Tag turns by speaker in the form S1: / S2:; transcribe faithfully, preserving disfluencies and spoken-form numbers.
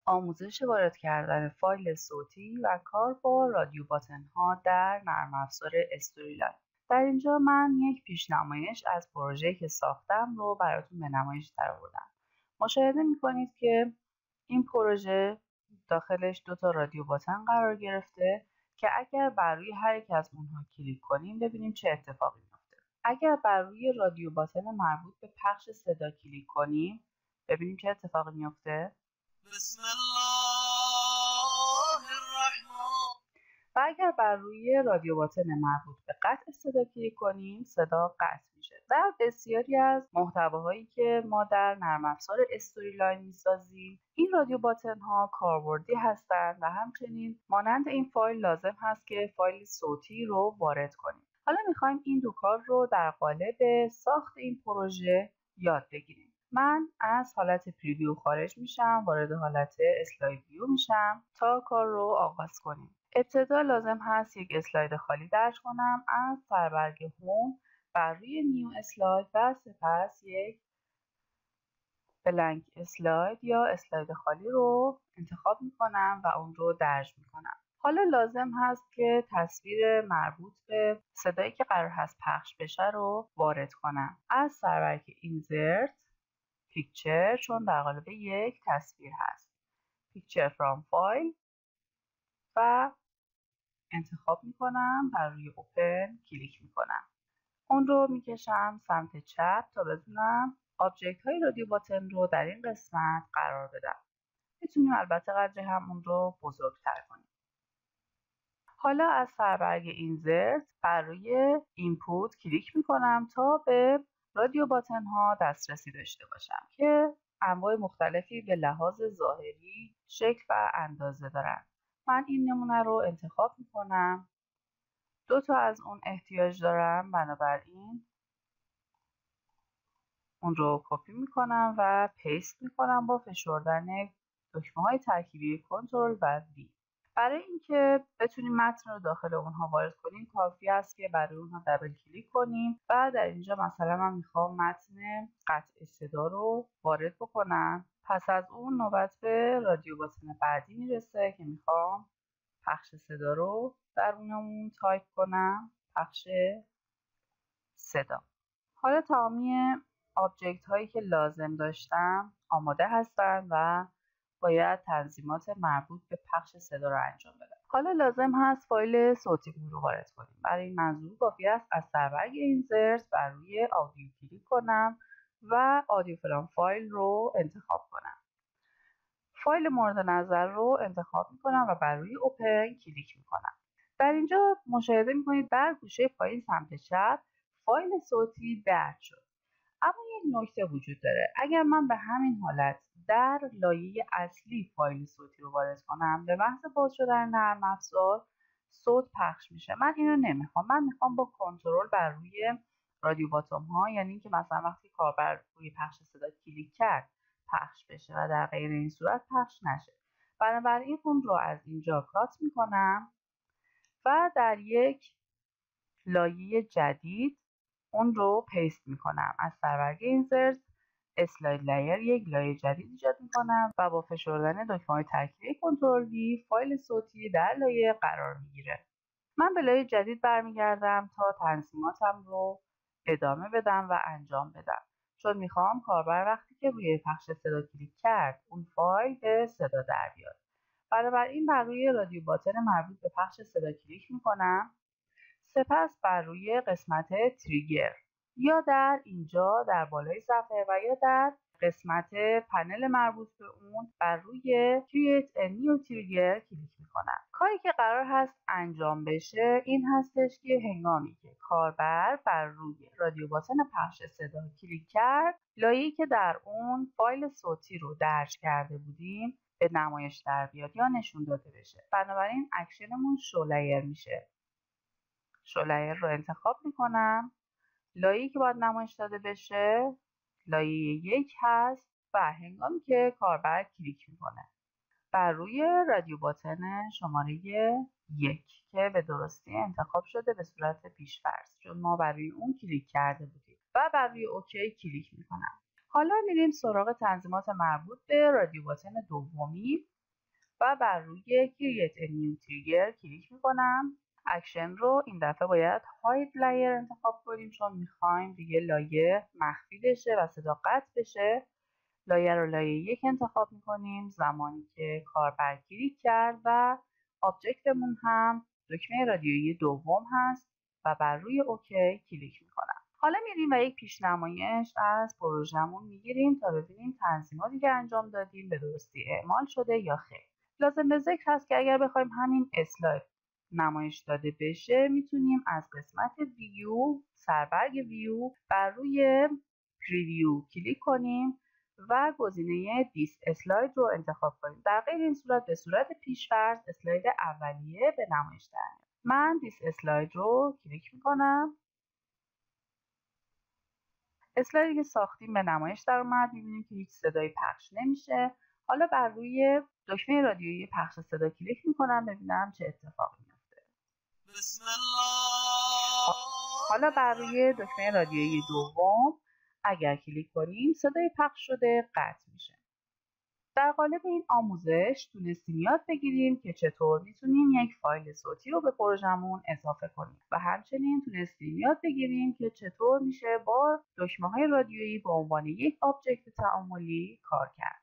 S1: آموزش وارد کردن فایل صوتی و کار با رادیو باتن ها در نرم افزار استوریلاین. در اینجا من یک پیشنمایش از پروژه‌ای که ساختم رو براتون به نمایش درآوردم. مشاهده می‌کنید که این پروژه داخلش دو تا رادیو باتن قرار گرفته که اگر بر روی هر یک از اونها کلیک کنیم ببینیم چه اتفاقی میفته. اگر بر روی رادیو باتن مربوط به پخش صدا کلیک کنیم ببینیم چه اتفاقی میفته. بسم الله الرحمن. و اگر بر روی رادیو باتن مربوط به قطع صدا کلیک کنیم صدا قطع میشه. در بسیاری از محتواهایی که ما در نرم افزار استوریلاین میسازیم این رادیو باتن ها کاربردی هستند و همچنین مانند این فایل لازم هست که فایل صوتی رو وارد کنیم. حالا میخوایم این دو کار رو در قالب ساخت این پروژه یاد بگیریم. من از حالت پریویو خارج میشم، وارد حالت اسلاید ویو میشم تا کار رو آغاز کنیم. ابتدا لازم هست یک اسلاید خالی درج کنم. از سربرگ هوم بر روی نیو اسلاید و سپس یک بلنک اسلاید یا اسلاید خالی رو انتخاب میکنم و اون رو درج میکنم. حالا لازم هست که تصویر مربوط به صدایی که قرار هست پخش بشه رو وارد کنم. از سربرگ اینزرت پیکچر، چون در قالب یک تصویر هست، پیکچر فرام فایل و انتخاب میکنم، بر روی اوپن کلیک میکنم. اون رو میکشم سمت چپ تا بتونم آبجکت های رادیو باتن رو در این قسمت قرار بدم. میتونیم البته قدر همون رو بزرگتر کنیم. حالا از سربرگ اینزرت بر روی اینپوت کلیک میکنم تا به رادیو باتن ها دسترسی داشته باشم که انواع مختلفی به لحاظ ظاهری شکل و اندازه دارن. من این نمونه رو انتخاب میکنم. دو تا از اون احتیاج دارم، بنابراین اون رو کپی میکنم و پیست میکنم با فشردن دکمه های ترکیبی کنترل و وی. برای اینکه بتونیم متن رو داخل اونها وارد کنیم کافی است که برای اونها دبل کلیک کنیم و در اینجا مثلا من میخوام متن قطع صدا رو وارد بکنم. پس از اون نوبت به رادیو باتن بعدی میرسه که میخوام پخش صدا رو در اونمون تایپ کنم، پخش صدا. حالا تمامی آبجکت هایی که لازم داشتم آماده هستن و باید تنظیمات مربوط به پخش صدا رو انجام بدم. حالا لازم هست فایل صوتی رو وارد کنیم. برای این منظور کافی است از سربرگ اینزرت بر روی آدیو کلیک کنم و آدیو فرام فایل رو انتخاب کنم. فایل مورد نظر رو انتخاب میکنم و بر روی اوپن کلیک میکنم. در اینجا مشاهده میکنید در گوشه پایین سمت چپ فایل صوتی درج شد. اما یک نکته وجود داره. اگر من به همین حالت در لایه اصلی فایل صوتی رو وارد کنم به محض باز شدن نرم افزار صوت پخش میشه. من اینو نمیخوام. من میخوام با کنترل بر روی رادیو باتن ها، یعنی اینکه مثلا وقتی کاربر روی پخش صدا کلیک کرد پخش بشه و در غیر این صورت پخش نشه. بنابراین اون رو از اینجا کات میکنم و در یک لایه جدید اون رو پیست میکنم. از سربرگ اینزرت اسلاید لایر یک لایه جدید ایجاد میکنم و با فشردن دکمه های ترکیبی کنترل وی فایل صوتی در لایه قرار میگیره. من به لایه جدید برمیگردم تا تنظیماتم رو ادامه بدم و انجام بدم، چون میخوام کاربر وقتی که روی پخش صدا کلیک کرد اون فایل به صدا در بیاد. بنابراین بر روی رادیو باتن مربوط به پخش صدا کلیک میکنم، سپس بر روی قسمت تریگر یا در اینجا در بالای صفحه و یا در قسمت پنل مربوط به اون بر روی Create a New Trigger کلیک میکنم. کاری که قرار هست انجام بشه این هستش که هنگامی که کاربر بر روی رادیو باتن پخش صدا کلیک کرد لایه‌ای که در اون فایل صوتی رو درج کرده بودیم به نمایش در بیاد یا نشون داده بشه. بنابراین اکشنمون شو لایر میشه. شو لایر رو انتخاب میکنم. لایه‌ای که باید نمایش داده بشه لایه یک هست و هنگامی که کاربر کلیک میکنه بر روی رادیو باتن شماره یک که به درستی انتخاب شده به صورت پیش‌فرض چون ما بر روی اون کلیک کرده بودیم و بر روی اوکی کلیک میکنم. حالا میریم سراغ تنظیمات مربوط به رادیو باتن دومی و بر روی Create a New Trigger کلیک میکنم. اکشن رو این دفعه باید Hide Layer انتخاب کنیم چون میخوایم دیگه لایه مخفی بشه و صدا قطع بشه. لایه رو لایه یک انتخاب میکنیم زمانی که کاربر کلیک کرد و آبجکتمون هم دکمه رادیویی دوم هست و بر روی اوکی کلیک میکنم. حالا میریم و یک پیشنمایش از پروژمون میگیریم تا ببینیم تنظیماتی که انجام دادیم به درستی اعمال شده یا خیر. لازم به ذکر هست که اگر بخوایم همین اسلاید نمایش داده بشه میتونیم از قسمت ویو، سربرگ ویو، بر روی پریویو کلیک کنیم و گزینه دیس اسلاید رو انتخاب کنیم. در غیر این صورت به صورت پیش‌فرض اسلاید اولیه به نمایش در میاد. من دیس اسلاید رو کلیک میکنم. اسلایدی که ساختیم به نمایش در اومد. میبینیم که هیچ صدایی پخش نمیشه. حالا بر روی دکمه رادیویی پخش صدا کلیک میکنم ببینم چه اتفاقی میفته. بسم الله. حالا بر روی دکمه رادیویی دوم اگر کلیک کنیم صدای پخش شده قطع میشه. در قالب این آموزش تونستیم یاد بگیریم که چطور میتونیم یک فایل صوتی رو به پروژمون اضافه کنیم و همچنین تونستیم یاد بگیریم که چطور میشه با دکمه‌های رادیویی به عنوان یک آبجکت تعاملی کار کرد.